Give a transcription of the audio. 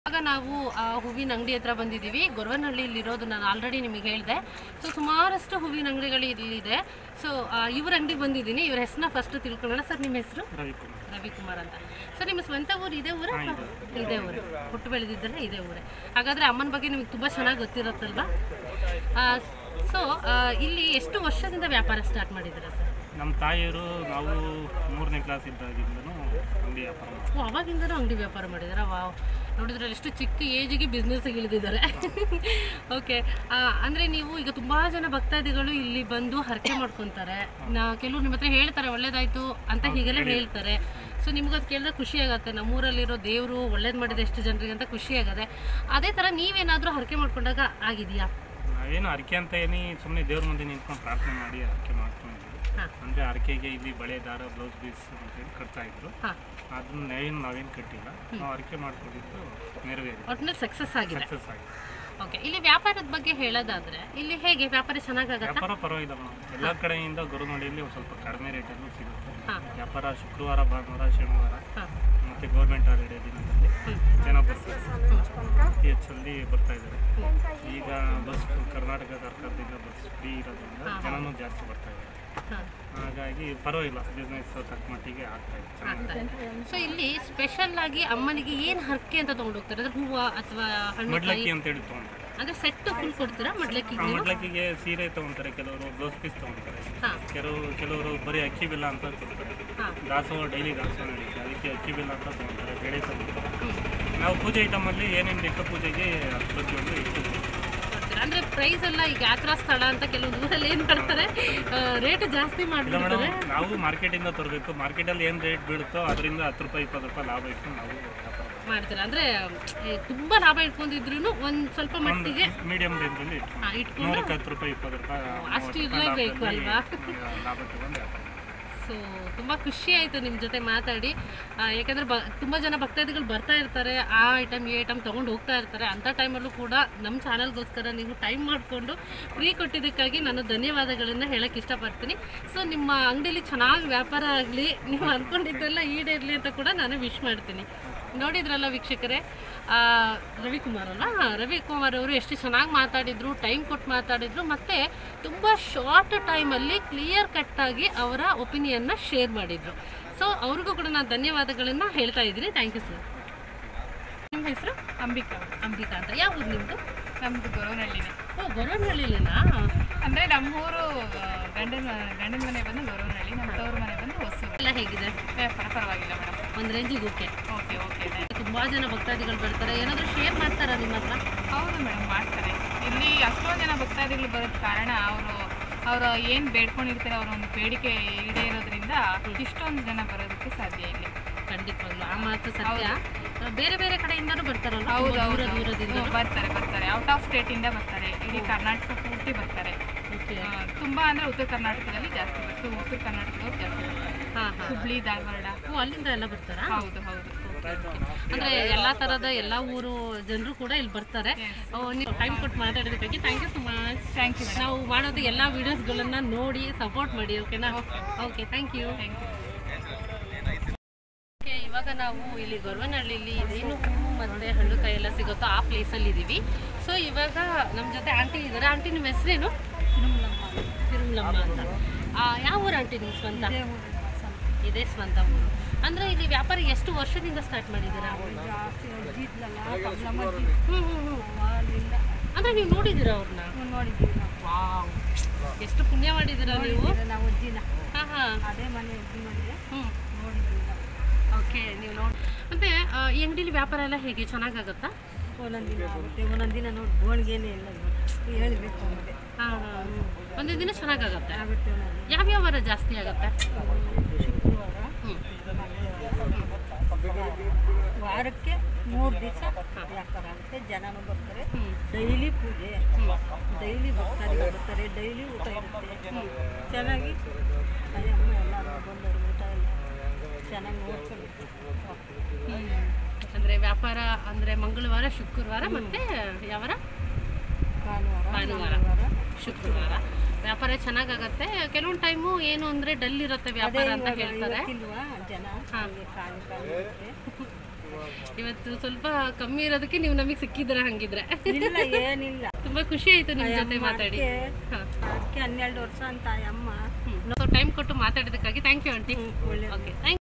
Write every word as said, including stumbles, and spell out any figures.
ಆಗ ನಾವು ಹೂವಿನ ಅಂಗಡಿ ಹತ್ರ ಬಂದಿದ್ದೀವಿ. ಗೊರವನಹಳ್ಳಿಯಲ್ಲಿ ಇರೋದು ನಾನು ಆಲ್ರೆಡಿ ನಿಮಗೆ ಹೇಳಿದೆ. ಸೊ ಸುಮಾರಷ್ಟು ಹೂವಿನ ಅಂಗಡಿಗಳು ಇಲ್ಲಿದೆ. ಸೊ ಇವ್ರ ಅಂಗಡಿಗೆ ಬಂದಿದ್ದೀನಿ. ಇವ್ರ ಹೆಸರನ್ನ ಫಸ್ಟ್ ತಿಳ್ಕೊಳ್ಳೋಣ. ಸರ್ ನಿಮ್ಮ ಹೆಸರು? ರವಿಕುಮಾರ್. ರವಿಕುಮಾರ್ ಅಂತ. ಸರ್ ನಿಮ್ಮ ಸ್ವಂತ ಊರು ಇದೇ ಊರು? ಇದೇ ಊರು, ಹುಟ್ಟು ಬೆಳೆದಿದ್ದಲ್ಲ ಇದೇ ಊರೇ. ಹಾಗಾದರೆ ಅಮ್ಮನ ಬಗ್ಗೆ ನಿಮಗೆ ತುಂಬ ಚೆನ್ನಾಗಿ ಗೊತ್ತಿರುತ್ತಲ್ವಾ? ಸೊ ಇಲ್ಲಿ ಎಷ್ಟು ವರ್ಷದಿಂದ ವ್ಯಾಪಾರ ಸ್ಟಾರ್ಟ್ ಮಾಡಿದ್ದೀರಾ ಸರ್? ನಮ್ಮ ತಾಯಿಯವರು ನಾವು ಮೂರನೇ ಕ್ಲಾಸ್ ಇದ್ದಾಗಿಂದನೂ ಅಂಗಡಿ ವ್ಯಾಪಾರ ಮಾಡ್ತೀವಿ. ಓ, ಅವಾಗಿಂದನೂ ಅಂಗಡಿ ವ್ಯಾಪಾರ ಮಾಡಿದಾರಾ? ವಾವ್, ನೋಡಿದ್ರೆ ಎಷ್ಟು ಚಿಕ್ಕ ಏಜಿಗೆ ಬಿಸ್ನೆಸ್ಗೆ ಇಳಿದಿದ್ದಾರೆ. ಓಕೆ, ಅಂದರೆ ನೀವು ಈಗ ತುಂಬ ಜನ ಭಕ್ತಾದಿಗಳು ಇಲ್ಲಿ ಬಂದು ಹರಕೆ ಮಾಡ್ಕೊತಾರೆ. ನಾ ಕೆಲವರು ನಿಮ್ಮ ಹತ್ರ ಹೇಳ್ತಾರೆ ಒಳ್ಳೇದಾಯಿತು ಅಂತ ಹೀಗೆಲ್ಲ ಹೇಳ್ತಾರೆ. ಸೊ ನಿಮ್ಗೆ ಅದು ಕೇಳಿದ್ರೆ ಖುಷಿ ಆಗುತ್ತೆ. ನಮ್ಮೂರಲ್ಲಿರೋ ದೇವರು ಒಳ್ಳೇದು ಮಾಡಿದೆ ಎಷ್ಟು ಜನರಿಗೆ ಅಂತ ಖುಷಿ ಆಗುತ್ತೆ. ಅದೇ ಥರ ನೀವೇನಾದರೂ ಹರಕೆ ಮಾಡ್ಕೊಂಡಾಗ ಆಗಿದೆಯಾ? ನಾವೇನು ಹರಕೆ ಅಂತ ಏನಿ ಸುಮ್ಮನೆ ದೇವ್ರ ಮುಂದೆ ನಿಂತ್ಕೊಂಡು ಪ್ರಾರ್ಥನೆ ಮಾಡಿ ಹರಕೆ ಮಾಡ್ಕೊಂಡಿದ್ವಿ. ಅಂದರೆ ಹರಕೆಗೆ ಇಲ್ಲಿ ಬಳೆ ದಾರ ಬ್ಲೌಸ್ ಪೀಸ್ ಅಂತೇಳಿ ಕಟ್ತಾ ಇದ್ರು. ಅದನ್ನ ನಾವೇನು ನಾವೇನು ಕಟ್ಟಿಲ್ಲ, ನಾವು ಹರಕೆ ಮಾಡ್ಕೊಂಡಿದ್ದು ನೆರವೇರಿ ಒಟ್ಟಿನಲ್ಲಿ ಸಕ್ಸಸ್ ಆಗಿದೆ. ಸಕ್ಸಸ್ ಆಗಿದೆ. ಓಕೆ, ಇಲ್ಲಿ ವ್ಯಾಪಾರದ ಬಗ್ಗೆ ಹೇಳೋದಾದ್ರೆ ಇಲ್ಲಿ ಹೇಗೆ ವ್ಯಾಪಾರ ಚೆನ್ನಾಗಾಗುತ್ತೆ? ವ್ಯಾಪಾರ ಪರವಾಗಿಲ್ಲ ಮೇಡಮ್. ಎಲ್ಲ ಕಡೆಯಿಂದ ಗೊರವನಹಳ್ಳಿಯಲ್ಲಿ ಒಂದು ಸ್ವಲ್ಪ ಕಡಿಮೆ ರೇಟಲ್ಲೂ ಸಿಗುತ್ತೆ ವ್ಯಾಪಾರ. ಶುಕ್ರವಾರ, ಭಾನುವಾರ, ಶನಿವಾರ ಮತ್ತು ಗೌರ್ಮೆಂಟ್ ಹಾಲಿಡೇ ದಿನದಲ್ಲಿ ಜನ ಬರ್ತಾರೆ, ಹೆಚ್ಚಲ್ಲಿ ಬರ್ತಾ ಇದ್ದಾರೆ. ಈಗ ಬಸ್ ಕರ್ನಾಟಕ ಸರ್ಕಾರದಿಂದ ಬಸ್ ಫ್ರೀ ಇರೋದ್ರಿಂದ ಜನನೂ ಜಾಸ್ತಿ ಬರ್ತಾ ಇದ್ದಾರೆ. ಹಾಗಾಗಿ ಪರವಾಗಿಲ್ಲ, ಬಿಸ್ನೆಸ್ ತಕ್ಕ ಮಟ್ಟಿಗೆ ಆಗ್ತಾ ಇದೆ. ಸೊ ಇಲ್ಲಿ ಸ್ಪೆಷಲ್ ಆಗಿ ಅಮ್ಮನಿಗೆ ಏನು ಹರಕೆ ಅಂತ ತಗೊಂಡು ಹೋಗ್ತಾರೆ? ಅಂದ್ರೆ ಹೂವು ಅಥವಾ ಹಣ್ಣು ಮಡ್ಲಕ್ಕಿ ಅಂತೇಳಿ ತೊಗೊಂತಾರೆ. ಅಂದ್ರೆ ಸೆಟ್ ಫುಲ್ ಕೊಡ್ತೀರಾ ಮಡ್ಲಕ್ಕಿಗೆ? ಮಡ್ಲಕ್ಕಿಗೆ ಸೀರೆ ತೊಗೊಂತಾರೆ, ಕೆಲವರು ಬ್ಲೌಸ್ ಪೀಸ್ ತೊಗೊಂತಾರೆ, ಕೆಲವರು ಕೆಲವರು ಬರೀ ಅಕ್ಕಿ ಬೆಲ್ಲ ಅಂತ ಕೊಡ್ತಾರೆ. ದಾಸೋಹ ಡೈಲಿ ದಾಸೋಹ ನಡೀತೆ, ಅದಕ್ಕೆ ಅಕ್ಕಿ ಬೆಲ್ಲ ಅಂತ ತೊಗೊಂತಾರೆ, ಬೇಳೆ ತೊಗೊಂತಾರೆ. ನಾವು ಪೂಜೆ ಐಟಮಲ್ಲಿ ಏನೇನು ಬೇಕೋ ಪೂಜೆಗೆ ಪ್ರತಿಯೊಂದು ಇಟ್ಟು ಅಂದ್ರೆ ಪ್ರೈಸ್ ಎಲ್ಲ ಈಗ ಯಾತ್ರಾ ಸ್ಥಳ ಅಂತ ಕೆಲವು ಊರಲ್ಲಿ ಏನ್ ಮಾಡ್ತಾರೆ, ರೇಟ್ ಜಾಸ್ತಿ ಮಾಡ್ತಾರೆ. ನಾವು ಮಾರ್ಕೆಟಿಂದ ತರಬೇಕು. ಮಾರ್ಕೆಟಲ್ಲಿ ಏನು ರೇಟ್ ಬೀಳುತ್ತೋ ಅದರಿಂದ ಹತ್ತು ರೂಪಾಯಿ ಇಪ್ಪತ್ತು ರೂಪಾಯಿ ಲಾಭ ಇಟ್ಟು ನಾವು ಮಾಡ್ತೀರಾ? ಅಂದ್ರೆ ತುಂಬಾ ಲಾಭ ಇಟ್ಕೊಂಡಿದ್ರು ಒಂದ್ ಸ್ವಲ್ಪ ಮಟ್ಟಿಗೆ ಮೀಡಿಯಂ ರೇಂಜಲ್ಲಿ ಇಟ್ಕೊಂಡು ನೂರಕ್ಕೆ ಹತ್ತು ರೂಪಾಯಿ ಇಪ್ಪತ್ತು ರೂಪಾಯಿ ಅಷ್ಟು ಇರಲೇಬೇಕು ಅಲ್ವಾ? ಲಾಭ ತಗೊಂಡು. ಸೊ ತುಂಬ ಖುಷಿ ಆಯಿತು ನಿಮ್ಮ ಜೊತೆ ಮಾತಾಡಿ. ಯಾಕಂದರೆ ಬ ತುಂಬ ಜನ ಭಕ್ತಾದಿಗಳು ಬರ್ತಾ ಇರ್ತಾರೆ, ಆ ಐಟಮ್ ಈ ಐಟಮ್ ತೊಗೊಂಡು ಹೋಗ್ತಾ ಇರ್ತಾರೆ. ಅಂಥ ಟೈಮಲ್ಲೂ ಕೂಡ ನಮ್ಮ ಚಾನಲ್ಗೋಸ್ಕರ ನೀವು ಟೈಮ್ ಮಾಡಿಕೊಂಡು ಫ್ರೀ ಕೊಟ್ಟಿದ್ದಕ್ಕಾಗಿ ನಾನು ಧನ್ಯವಾದಗಳನ್ನು ಹೇಳೋಕ್ಕೆ ಇಷ್ಟಪಡ್ತೀನಿ. ಸೊ ನಿಮ್ಮ ಅಂಗಡಿಯಲ್ಲಿ ಚೆನ್ನಾಗಿ ವ್ಯಾಪಾರ ಆಗಲಿ, ನೀವು ಅಂದ್ಕೊಂಡಿದ್ದೆಲ್ಲ ಈಡೇರಲಿ ಅಂತ ಕೂಡ ನಾನು ವಿಶ್ ಮಾಡ್ತೀನಿ. ನೋಡಿದ್ರಲ್ಲ ವೀಕ್ಷಕರೇ, ರವಿಕುಮಾರ್ ಅಲ್ವಾ? ರವಿಕುಮಾರ್ ಅವರು ಎಷ್ಟು ಚೆನ್ನಾಗಿ ಮಾತಾಡಿದರು, ಟೈಮ್ ಕೊಟ್ಟು ಮಾತಾಡಿದರು, ಮತ್ತು ತುಂಬ ಶಾರ್ಟ್ ಟೈಮಲ್ಲಿ ಕ್ಲಿಯರ್ ಕಟ್ಟಾಗಿ ಅವರ ಒಪಿನಿಯನ್ನ ಶೇರ್ ಮಾಡಿದರು. ಸೊ ಅವ್ರಿಗೂ ಕೂಡ ನಾನು ಧನ್ಯವಾದಗಳನ್ನು ಹೇಳ್ತಾ ಇದ್ದೀನಿ. Thank you sir. ನಿಮ್ಮ ಹೆಸರು? ಅಂಬಿಕಾ. ಅಂಬಿಕಾ ಅಂತ. ಯಾವ ಊರು ನಿಮ್ಮದು? ನಮ್ಮದು ಗೊರವನಹಳ್ಳಿನೇ. ಓ, ಗೊರವನಹಳ್ಳಿಲೇನಾ? ಅಂದರೆ ನಮ್ಮೂರು ಗಂಡನ ಗಂಡನ ಮನೆ ಬಂದು ಗೊರವನಹಳ್ಳಿ, ನಮ್ಮ ತವ್ರ ಮನೆ ಬಂದು ಹೊಸೂರು. ಎಲ್ಲ ಹೇಗಿದೆ? ವ್ಯಾಪಾರ ಪರವಾಗಿಲ್ಲ ಮೇಡಮ್, ಒಂದು ರೇಂಜಿಗೆ ಓಕೆ. ಓಕೆ ಓಕೆ ತುಂಬ ಜನ ಭಕ್ತಾದಿಗಳು ಬರ್ತಾರೆ, ಏನಾದರೂ ಶೇರ್ ಮಾಡ್ತಾರಾ ನಿಮ್ಮ ಹತ್ರ? ಹೌದು ಮೇಡಮ್, ಮಾಡ್ತಾರೆ. ಇಲ್ಲಿ ಅಷ್ಟೊಂದು ಜನ ಭಕ್ತಾದಿಗಳು ಬರೋದು ಕಾರಣ ಅವರು ಅವರು ಏನು ಬೇಡ್ಕೊಂಡಿರ್ತಾರೆ, ಅವರ ಒಂದು ಬೇಡಿಕೆ ಈಡೇರೋದ್ರಿಂದ ಇಷ್ಟೊಂದು ಜನ ಬರೋದಕ್ಕೆ ಸಾಧ್ಯ ಇಲ್ಲಿ. ಖಂಡಿತವಾಗ್ಲು ಆ ಮಾತು ಸತ್ಯ. ಬೇರೆ ಬೇರೆ ಕಡೆಯಿಂದನೂ ಬರ್ತಾರಲ್ಲ? ಹೌದು, ದೂರ ದೂರದಿಂದ ಬರ್ತಾರೆ ಬರ್ತಾರೆ ಔಟ್ ಆಫ್ ಸ್ಟೇಟಿಂದ ಬರ್ತಾರೆ, ಇಡೀ ಕರ್ನಾಟಕ ಪೂರ್ತಿ ಬರ್ತಾರೆ. ತುಂಬ ಅಂದರೆ ಉತ್ತರ ಕರ್ನಾಟಕದಲ್ಲಿ ಜಾಸ್ತಿ ಬರ್ತಾರೆ, ಉತ್ತರ ಕರ್ನಾಟಕದವ್ರು ಜಾಸ್ತಿ ಬರ್ತಾರೆ. ಹಾಂ ಹಾಂ, ಹುಬ್ಳಿ, ಧಾರವಾಡ. ಓ, ಅಲ್ಲಿಂದ ಎಲ್ಲ ಬರ್ತಾರಾ? ಹೌದು ಹೌದು. ಅಂದರೆ ಎಲ್ಲ ಥರದ ಎಲ್ಲ ಊರು ಜನರು ಕೂಡ ಇಲ್ಲಿ ಬರ್ತಾರೆ. ನೀವು ಟೈಮ್ ಕೊಟ್ಟು ಮಾತಾಡೋದಕ್ಕಾಗಿ thank you so much. Thank you. ನಾವು ಮಾಡೋದು ಎಲ್ಲ ವೀಡಿಯೋಸ್ಗಳನ್ನು ನೋಡಿ ಸಪೋರ್ಟ್ ಮಾಡಿ, ಓಕೆನಾ? Okay, thank you. Thank you. Okay, ಇವಾಗ ನಾವು ಇಲ್ಲಿ ಗೊರವನಹಳ್ಳಿಲಿ ಇದೇನು ಹೂವು ಮತ್ತು ಹಣ್ಣು ಕಾಯಿ ಎಲ್ಲ ಸಿಗುತ್ತೋ ಆ ಪ್ಲೇಸಲ್ಲಿ ಇದ್ದೀವಿ. ಸೊ ಇವಾಗ ನಮ್ಮ ಜೊತೆ ಆಂಟಿ ಇದ್ದಾರೆ. ಆಂಟಿ ನಿಮ್ಮ ಹೆಸರೇನು? ತಿರುಮಲಮ್ಮ ಅಂತ. ಯಾವ ಊರು ಆಂಟಿ ನಿಮ್ಮ ಸ್ವಂತ? ಇದೇ ಸ್ವಂತ ಊರು. ಅಂದರೆ ಇಲ್ಲಿ ವ್ಯಾಪಾರ ಎಷ್ಟು ವರ್ಷದಿಂದ ಸ್ಟಾರ್ಟ್ ಮಾಡಿದ್ದೀರಾ? ಹ್ಞೂ ಹ್ಞೂ ಹ್ಞೂ ಅಂದರೆ ನೀವು ನೋಡಿದ್ದೀರಾ ಅವ್ರನ್ನ? ನೋಡಿದ್ದೀವಿ. ವಾವ್, ಎಷ್ಟು ಪುಣ್ಯ ಮಾಡಿದ್ದೀರಾ ನೀವು. ನಾವು ಅಜ್ಜಿನ ಹಾಂ ಹಾಂ, ಅದೇ ಮನೆ ಅಜ್ಜಿ ಮಾಡಿದೆ. ಹ್ಞೂ, ನೋಡಿದ್ದೀವಿ. ಓಕೆ, ನೀವು ನೋಡಿ. ಮತ್ತು ಈ ಅಂಗಡಿಲಿ ವ್ಯಾಪಾರ ಎಲ್ಲ ಹೇಗೆ ಚೆನ್ನಾಗಾಗುತ್ತಾ? ಒಂದೊಂದು ದಿನ ಆಗುತ್ತೆ, ಒಂದೊಂದು ದಿನ ನೋಡಿ ಬೋಣಿಗೆನೇ ಇಲ್ಲ, ಹೇಳಬೇಕು ಆಮೇಲೆ. ಹಾಂ ಹಾಂ, ಒಂದೊಂದು ದಿನ ಚೆನ್ನಾಗಾಗುತ್ತೆ. ಆಗುತ್ತೆ. ಯಾವ್ಯಾವ ವಾರ ಜಾಸ್ತಿ ಆಗುತ್ತೆ? ಶುಕ್ರವಾರ. ಹ್ಞೂ, ವಾರಕ್ಕೆ ಮೂರು ದಿವಸ ವ್ಯಾಪಾರ ಆಗುತ್ತೆ, ಜನನೂ ಬರ್ತಾರೆ. ಹ್ಞೂ, ಡೈಲಿ ಪೂಜೆ, ಹ್ಞೂ, ಡೈಲಿ ಬರ್ತಾರೆ ಬರ್ತಾರೆ ಡೈಲಿ ಊಟ ಇರುತ್ತೆ. ಚೆನ್ನಾಗಿ ಅಯ್ಯಮ್ಮ ಎಲ್ಲರೂ ಬಂದವರು ಊಟ ಎಲ್ಲ ಚೆನ್ನಾಗಿ ನೋಡ್ಕೊಂಡು. ಅಂದರೆ ವ್ಯಾಪಾರ ಅಂದರೆ ಮಂಗಳವಾರ, ಶುಕ್ರವಾರ ಮತ್ತು ಯಾವಾರ? ಭಾನುವಾರ, ಭಾನುವಾರ, ಶುಕ್ರವಾರ ವ್ಯಾಪಾರ ಚೆನ್ನಾಗಾಗತ್ತೆ. ಕೆಲವೊಂದು ಟೈಮು ಏನು ಅಂದರೆ ಡಲ್ ಇರುತ್ತೆ ವ್ಯಾಪಾರ ಅಂತ ಹೇಳ್ತಾರೆ. ಇಲ್ವಾ ಜನ? ಹಾಗೆ ಖಾಲಿ ಖಾಲಿ ಇರುತ್ತೆ. ಇವತ್ತು ಸ್ವಲ್ಪ ಕಮ್ಮಿ ಇರೋದಕ್ಕೆ ನೀವು ನಮಗೆ ಸಿಕ್ಕಿದ್ರ ಹಂಗಿದ್ರೆ. ಇಲ್ಲ ಏನಿಲ್ಲ, ತುಂಬಾ ಖುಷಿ ಆಯ್ತು ನಿಮ್ಮ ಜೊತೆ ಮಾತಾಡಿ. ಅದಕ್ಕೆ ಹನ್ನೆರಡು ವರ್ಷ ಅಂತ ಅಮ್ಮ ಟೈಮ್ ಕೊಟ್ಟು ಮಾತಾಡಿದಕ್ಕಾಗಿ thank you aunty. Okay thank